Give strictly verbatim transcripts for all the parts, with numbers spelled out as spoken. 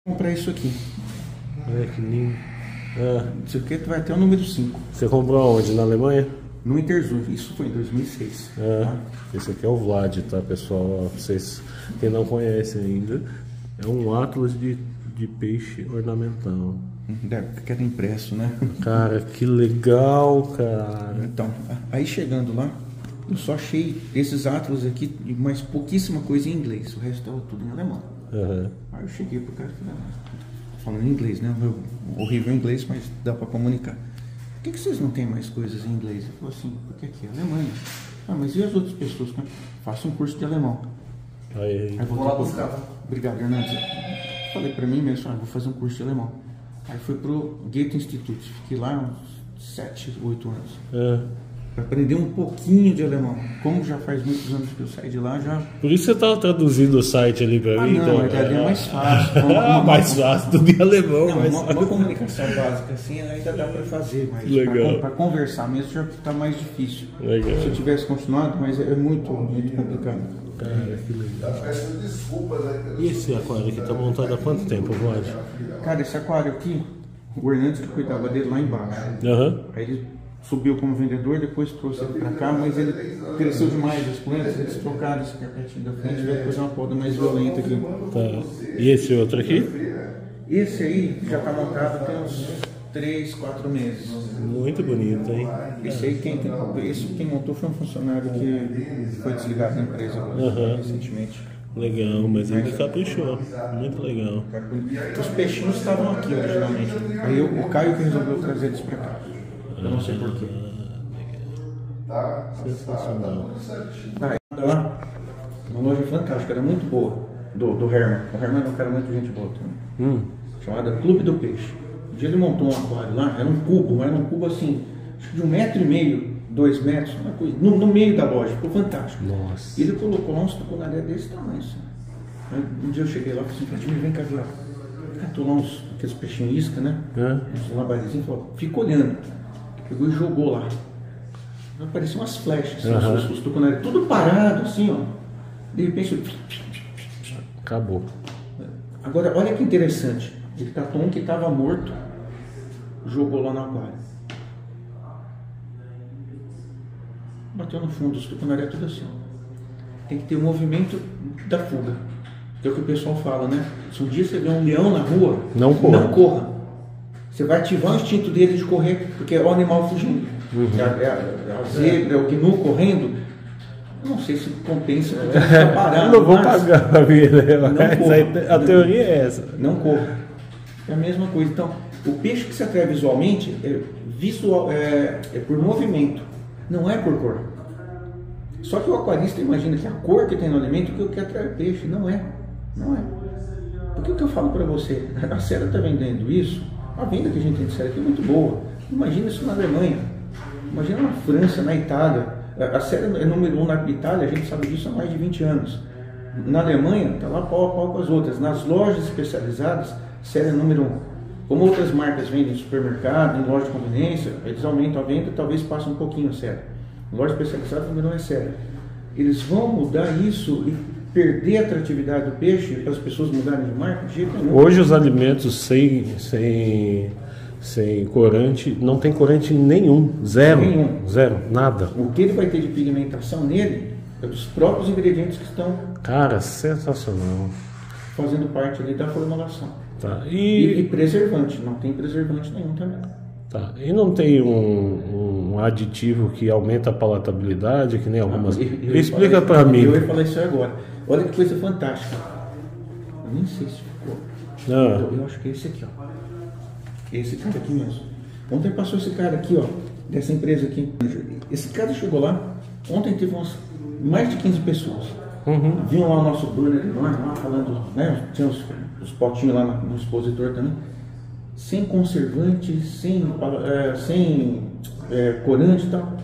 Comprar isso aqui. Olha que lindo. Ah, Isso aqui vai até o número cinco. você comprou onde? Na Alemanha? No Interzum. Isso foi em dois mil e seis. Ah, Tá? esse aqui é o Vlad, tá, pessoal? Ó, vocês, quem não conhece ainda, é um atlas de, de peixe ornamental. Deve que era impresso, né? Cara, que legal, cara. Então, aí chegando lá, eu só achei esses atlas aqui, mas pouquíssima coisa em inglês. O resto estava tudo em alemão. Uhum. Aí eu cheguei pro cara e falei, ah, falando em inglês, né? Meu horrível inglês, mas dá para comunicar. Por que, que vocês não têm mais coisas em inglês? Ele falou assim, porque aqui é Alemanha. Ah, mas e as outras pessoas? Faça um curso de alemão. Aí, Aí vou lá buscar. Obrigado, Hernandes. Falei para mim mesmo, ah, vou fazer um curso de alemão. Aí fui pro Goethe Institute, fiquei lá uns sete, oito anos. é. Para aprender um pouquinho de alemão. Como já faz muitos anos que eu saí de lá, já... Por isso você tava traduzindo o site ali pra Ah, mim? não, então, ali é mais fácil. Uma, Ah, uma, mais fácil, tudo em alemão. não, mas... uma, uma comunicação básica assim ainda dá para fazer, mas Legal. para conversar mesmo já está mais difícil. Legal. Se eu tivesse continuado, mas é muito, muito complicado. Cara, que legal. E esse aquário aqui tá montado há quanto tempo, Vlad? Cara, esse aquário aqui, o Hernandes que cuidava dele lá embaixo. Aham. Aí ele subiu como vendedor, depois trouxe ele para cá, mas ele cresceu demais as plantas, eles trocaram esse carpetinho da frente, vai fazer uma poda mais violenta aqui. Tá. E esse outro aqui? Esse aí já está montado tem uns três, quatro meses. Muito bonito, hein? Esse aí quem, tem, esse quem montou foi um funcionário que foi desligado da empresa agora, Uhum. recentemente. Legal, mas ele caprichou. Muito legal. Os peixinhos estavam aqui originalmente. Aí eu, o Caio que resolveu trazer eles para cá. Eu não sei porquê. Sensacional. Ah, lá, uma loja fantástica, era muito boa, do, do Herman. O Herman é um cara muito gente boa também. Hum. Chamada Clube do Peixe. Um dia ele montou um aquário lá, era um cubo, mas era um cubo assim, acho que de um metro e meio, dois metros, uma coisa, no, no meio da loja, ficou fantástico. Nossa. Ele colocou lá uns tucunaré desse tamanho. Assim. Aí, um dia eu cheguei lá e falei assim, vem cá, lá. Catou lá uns, aqueles peixinhos isca, né? É. Uns labarezinhos, falou, fica olhando. Pegou e jogou lá. Apareciam umas flechas, assim, Uhum. os, os tucunaré, tudo parado, assim, ó. De repente, Acabou. agora, olha que interessante. Ele catou um que estava morto, jogou lá no aquário. Bateu no fundo, os tucunaré tudo assim. Tem que ter o movimento da fuga. Que é o que o pessoal fala, né? Se um dia você vê um leão na rua, Não corra. não corra. Você vai ativar o instinto dele de correr, porque é o animal fugindo. Uhum. É, a, é, a, é a zebra, é o gnu correndo. Eu não sei se compensa, porque ele está parado. Eu não vou mas pagar pra mim, né? Não Mas corra. aí, a teoria é essa. Não corra. É a mesma coisa. Então, o peixe que se atrai visualmente é, visual, é, é por movimento, não é por cor. Só que o aquarista imagina que a cor que tem no alimento é o que atrai o peixe. Não é. Não é. Porque o que eu falo para você, a Sera está vendendo isso, a venda que a gente tem de Sera aqui é muito boa. Imagina isso na Alemanha. Imagina na França, na Itália. A Sera é número um na Itália, a gente sabe disso há mais de vinte anos. Na Alemanha, está lá pau a pau com as outras. Nas lojas especializadas, Sera é número um. Como outras marcas vendem em supermercado, em loja de conveniência, eles aumentam a venda e talvez passem um pouquinho a Sera. Loja especializada também não é Sera. Eles vão mudar isso e perder a atratividade do peixe para as pessoas mudarem de marca? De jeito nenhum. Hoje os alimentos sem, sem, sem corante, não tem corante nenhum. Zero. Nenhum. Zero. Nada. O que ele vai ter de pigmentação nele é dos próprios ingredientes que estão Cara, sensacional. fazendo parte ali da formulação. Tá. E, e E, preservante, não tem preservante nenhum também. tá. E não tem um, um aditivo que aumenta a palatabilidade, que nem algumas. Eu- eu ia Explica falar pra isso- mim. Eu ia falar isso agora. Olha que coisa fantástica. Eu nem sei se ficou. Ah. Eu, eu acho que é esse aqui, ó. Esse cara aqui mesmo. Ontem passou esse cara aqui, ó, dessa empresa aqui. Esse cara chegou lá, ontem teve umas, mais de quinze pessoas. Uhum. Vinham lá o nosso burner enorme, lá falando, né? Tinha os, os potinhos lá no expositor também. Sem conservante, sem, é, sem é, corante e tal.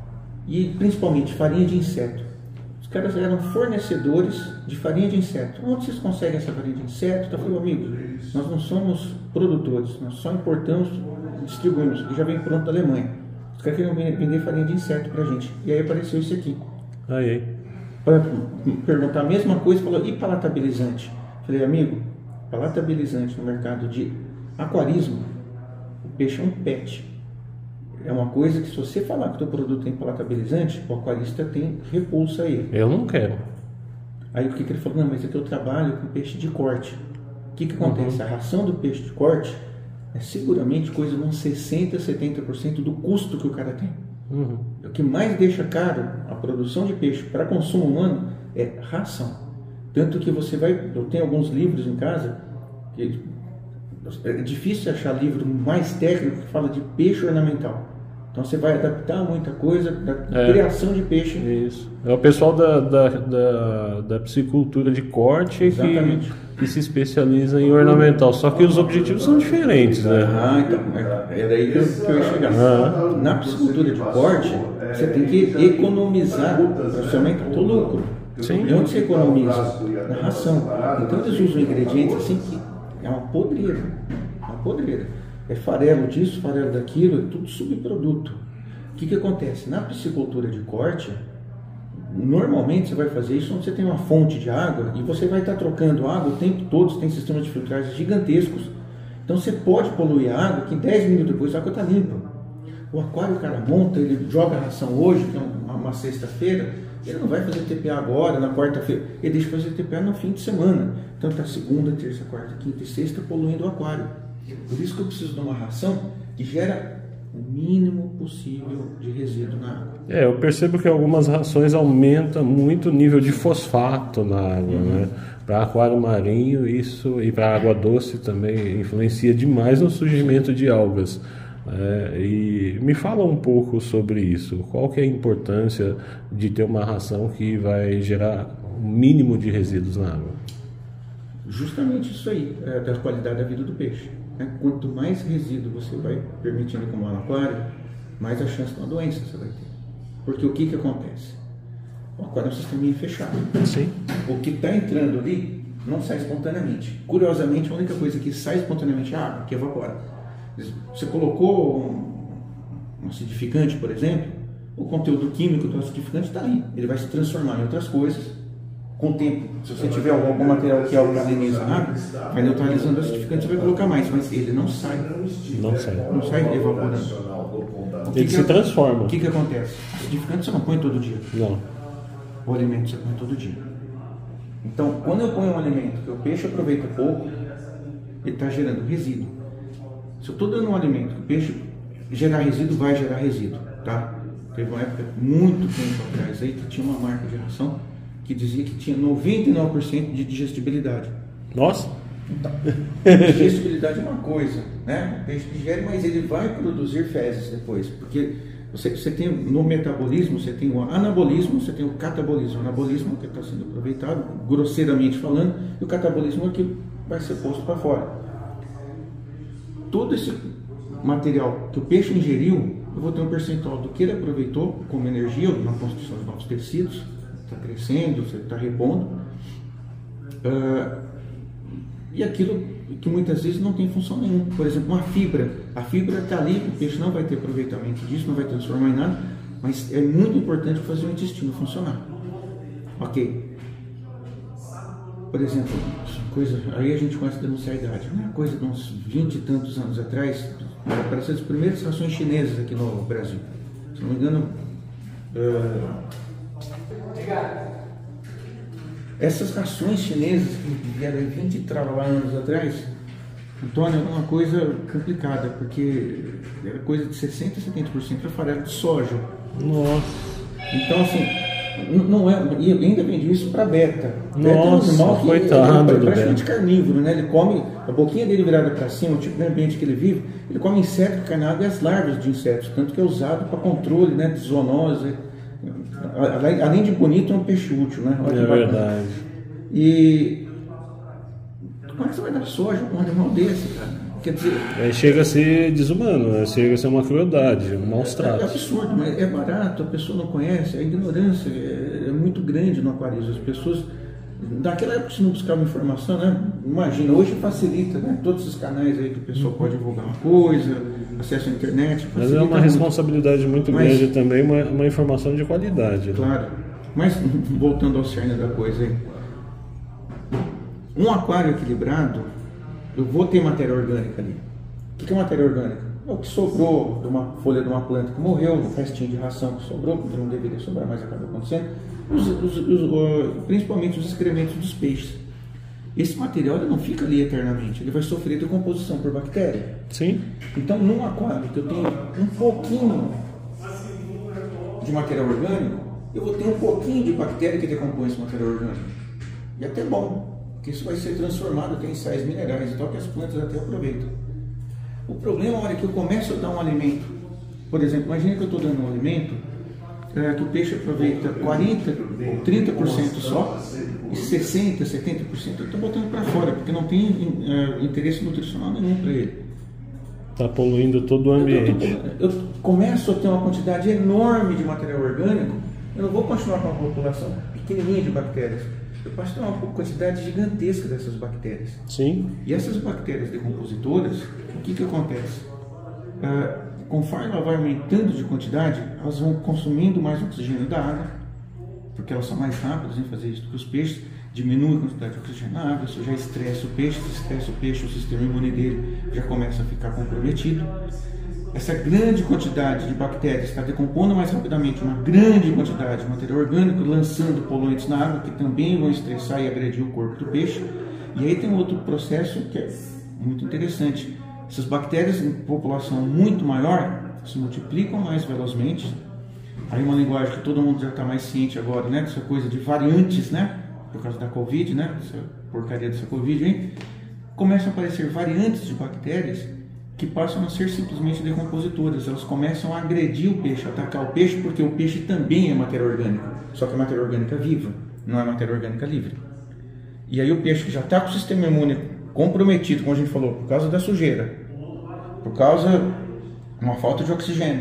E principalmente farinha de inseto. Os caras eram fornecedores de farinha de inseto. Onde vocês conseguem essa farinha de inseto? Eu falei, amigo, nós não somos produtores, nós só importamos, distribuímos, e já vem pronto da Alemanha. Os caras queriam vender farinha de inseto pra gente. E aí apareceu isso aqui. Aí. Para perguntar a mesma coisa, falou, e palatabilizante? Falei, amigo, palatabilizante no mercado de aquarismo, o peixe é um pet. É uma coisa que se você falar que o teu produto tem palatabilizante, o aquarista tem repulsa a ele. Eu não quero. Aí o que, que ele falou? Não, mas aqui eu trabalho com peixe de corte. O que, que acontece? Uhum. A ração do peixe de corte é seguramente coisa de uns sessenta, setenta por cento do custo que o cara tem. Uhum. O que mais deixa caro a produção de peixe para consumo humano é ração. Tanto que você vai... Eu tenho alguns livros em casa, que é difícil achar livro mais técnico que fala de peixe ornamental. Então você vai adaptar muita coisa da é, criação de peixe. Isso. É o pessoal da, da, da, da piscicultura de corte que, que se especializa em ornamental. Só que os objetivos são diferentes, né? Ah, então. É daí que eu, que eu ia chegar. Ah. Na piscicultura de corte, você tem que economizar para você aumentar o teu lucro. Sim. E onde você economiza? Na ração. Então eles usam ingredientes assim que é uma podreira. Uma podreira. É farelo disso, farelo daquilo, é tudo subproduto. O que, que acontece? Na piscicultura de corte, normalmente você vai fazer isso onde você tem uma fonte de água e você vai estar trocando água o tempo todo, você tem sistemas de filtragem gigantescos. Então você pode poluir a água que em dez minutos depois a água está limpa. O aquário o cara monta, ele joga a ração hoje, que é uma, uma sexta-feira, ele não vai fazer T P A agora, na quarta-feira, ele deixa fazer T P A no fim de semana. Então está segunda, terça, quarta, quinta e sexta poluindo o aquário. Por isso que eu preciso de uma ração que gera o mínimo possível de resíduo na água. É, eu percebo que algumas rações aumentam muito o nível de fosfato na água, uhum. né? Para aquário marinho isso e para água doce também influencia demais no surgimento de algas. É, e me fala um pouco sobre isso. Qual que é a importância de ter uma ração que vai gerar o mínimo de resíduos na água? Justamente isso aí, é, da qualidade da vida do peixe. Quanto mais resíduo você vai permitindo acumular no aquário, mais a chance de uma doença você vai ter. Porque o que, que acontece? O aquário é um sisteminha fechado. Sim. O que está entrando ali não sai espontaneamente. Curiosamente, a única coisa que sai espontaneamente é a água, que evapora. Você colocou um acidificante, por exemplo, o conteúdo químico do acidificante está ali. Ele vai se transformar em outras coisas. Com o tempo, se você tiver algum material que alcaliniza a água, vai neutralizando o acidificante, você vai colocar mais, mas ele não sai. Não sai. Não sai evaporando. Ele que se que, transforma. O que, que acontece? O acidificante você não põe todo dia. Não. O alimento você põe todo dia. Então, quando eu ponho um alimento que o peixe aproveita pouco, ele está gerando resíduo. Se eu estou dando um alimento que o peixe gerar resíduo, vai gerar resíduo. Tá? Teve uma época, muito tempo atrás, aí, que tinha uma marca de ração que dizia que tinha noventa e nove por cento de digestibilidade. Nossa! Então, digestibilidade é uma coisa, né? O peixe digere, mas ele vai produzir fezes depois, porque você, você tem no metabolismo, você tem o anabolismo, você tem o catabolismo. O anabolismo que está sendo aproveitado, grosseiramente falando, e o catabolismo é que vai ser posto para fora. Todo esse material que o peixe ingeriu, eu vou ter um percentual do que ele aproveitou como energia na construção de novos tecidos, está crescendo, você está repondo, uh, e aquilo que muitas vezes não tem função nenhuma. Por exemplo, uma fibra, a fibra está ali, o peixe não vai ter aproveitamento disso, não vai transformar em nada, mas é muito importante fazer o intestino funcionar. Ok. Por exemplo, coisa, aí a gente começa a denunciar a idade, né? Coisa de uns vinte e tantos anos atrás, para ser as primeiras rações chinesas aqui no Brasil. Se não me engano, uh, essas rações chinesas que vieram vinte e anos atrás, Antônio, é uma coisa complicada, porque era coisa de sessenta, setenta por cento era farelo de soja. Nossa. Então, assim, não é, e ainda vende isso para beta. Nossa, beta é um animal que coitado, ele é praticamente carnívoro, né? Ele come, a boquinha dele virada para cima, o tipo de ambiente que ele vive, ele come inseto que cai na água e as larvas de insetos, tanto que é usado para controle, né, de zoonose. Além de bonito, é um peixe útil, né? Olha é verdade. E como é que você vai dar soja com um animal desse, cara? Quer dizer, é, chega a ser desumano, né? Chega a ser uma crueldade, um maus tratos. É absurdo, mas é barato, a pessoa não conhece, a ignorância é, é muito grande no aquarismo. As pessoas, naquela época, se não buscavam informação, né? Imagina, hoje facilita, né? Todos os canais aí que o pessoal pode divulgar uma coisa, acesso à internet. Mas é uma muito. responsabilidade muito mas, grande também, uma, uma informação de qualidade. Claro, né? Mas voltando ao cerne da coisa aí, um aquário equilibrado, eu vou ter matéria orgânica ali. O que é matéria orgânica? É o que sobrou de uma folha de uma planta que morreu, um restinho de ração que sobrou, porque não deveria sobrar, mas acaba acontecendo, os, os, os, principalmente os excrementos dos peixes. Esse material ele não fica ali eternamente, ele vai sofrer decomposição por bactéria. Sim. Então, num aquário que eu tenho um pouquinho de material orgânico, eu vou ter um pouquinho de bactéria que decompõe esse material orgânico. E é até bom, porque isso vai ser transformado em sais minerais e tal, que as plantas até aproveitam. O problema é a hora que eu começo a dar um alimento. Por exemplo, imagine que eu estou dando um alimento é, que o peixe aproveita quarenta por cento ou trinta por cento só, e sessenta por cento, setenta por cento eu estou botando para fora, porque não tem é, interesse nutricional nenhum para ele. Está poluindo todo o ambiente. Eu, eu, eu começo a ter uma quantidade enorme de material orgânico, eu não vou continuar com uma população pequenininha de bactérias. Eu passo a ter uma quantidade gigantesca dessas bactérias. Sim. E essas bactérias decompositoras, o que que acontece? Ah, conforme ela vai aumentando de quantidade, elas vão consumindo mais oxigênio da água, porque elas são mais rápidas em fazer isso do que os peixes, diminui a quantidade de oxigênio na água, isso já estressa o peixe, se estressa o peixe, o sistema imune dele já começa a ficar comprometido. Essa grande quantidade de bactérias está decompondo mais rapidamente uma grande quantidade de material orgânico, lançando poluentes na água, que também vão estressar e agredir o corpo do peixe. E aí tem um outro processo que é muito interessante. Essas bactérias em população muito maior se multiplicam mais velozmente. Aí uma linguagem que todo mundo já está mais ciente agora, né? Dessa coisa de variantes, né? Por causa da Covid, né? Essa porcaria dessa Covid, hein? Começam a aparecer variantes de bactérias que passam a ser simplesmente decompositoras. Elas começam a agredir o peixe, a atacar o peixe, porque o peixe também é matéria orgânica, só que é matéria orgânica viva, não é matéria orgânica livre. E aí o peixe que já está com o sistema imune comprometido, como a gente falou, por causa da sujeira, por causa de uma falta de oxigênio,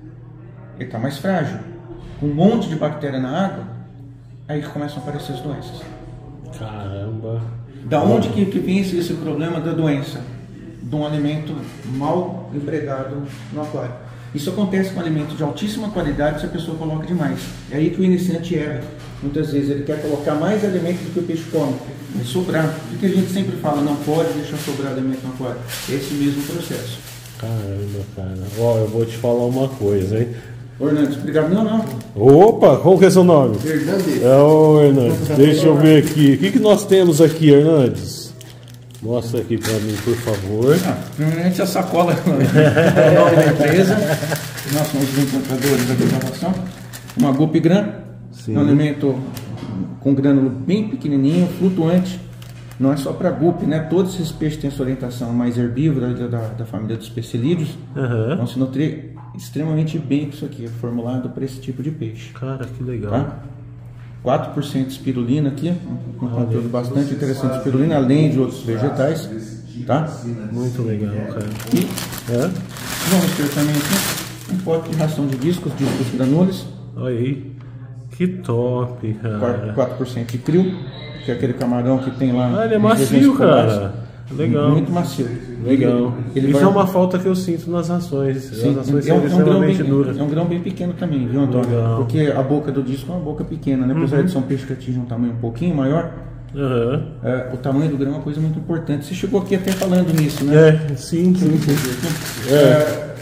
ele está mais frágil, com um monte de bactéria na água, aí que começam a aparecer as doenças. Caramba! Da onde que, que vem esse, esse problema da doença? De um alimento mal empregado no aquário. Isso acontece com alimentos de altíssima qualidade se a pessoa coloca demais. É aí que o iniciante erra. Muitas vezes ele quer colocar mais alimento do que o peixe come. Vai sobrar. Porque a gente sempre fala, não pode deixar sobrar alimento no aquário. É esse mesmo processo. Caramba, cara. Ó, eu vou te falar uma coisa, hein? Ô, Hernandes, obrigado. Não, não. Opa, qual que é seu nome? Hernandes. É o Hernandes. Deixa eu ver aqui. O que, que nós temos aqui, Hernandes? Mostra aqui para mim, por favor. Ah, primeiramente a sacola é o nome da empresa. Nós somos os implantadores da gravação. Uma Gupigran. É um alimento com grânulo bem pequenininho, flutuante. Não é só para gupe, né? Todos esses peixes têm sua orientação mais herbívora da, da família dos pecilídeos. Uhum. Vão se nutrir extremamente bem com isso aqui. É formulado para esse tipo de peixe. Cara, que legal. Tá? quatro por cento de espirulina aqui, um conteúdo bastante interessante de espirulina, além de outros vegetais, tá? Muito legal, cara. E é? vamos ter também aqui um pote de ração de discos, discos granules. Olha aí, que top, cara. quatro por cento de krill, que é aquele camarão que tem lá. Ah, ele é macio, cara. Legal. Muito macio. Legal. Ele Isso vai... é uma falta que eu sinto nas rações. Sim, As rações é, um, são é, um grão bem, duras. é um grão bem pequeno também, viu, Antônio? Legal. Porque a boca do disco é uma boca pequena, né? Apesar uhum. de ser um peixe que atinge um tamanho um pouquinho maior, uhum. é, o tamanho do grão é uma coisa muito importante. Você chegou aqui até falando nisso, né? É, sim, sim. sim. É. É,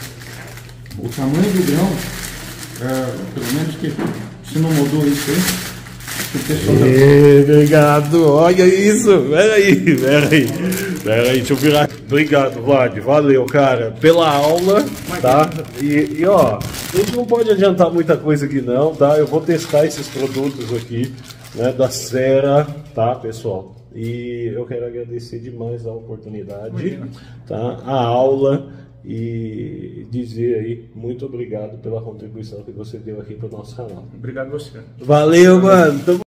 o tamanho do grão, é, pelo menos que se não mudou isso aí. Ei, obrigado, olha isso, peraí, peraí, peraí, deixa eu virar. Obrigado, Vlad, valeu, cara, pela aula, tá? E, e ó, a gente não pode adiantar muita coisa aqui não, tá? Eu vou testar esses produtos aqui, né, da Sera, tá, pessoal? E eu quero agradecer demais a oportunidade, tá? A aula. E dizer aí muito obrigado pela contribuição que você deu aqui para o nosso canal. Obrigado a você. Valeu, mano.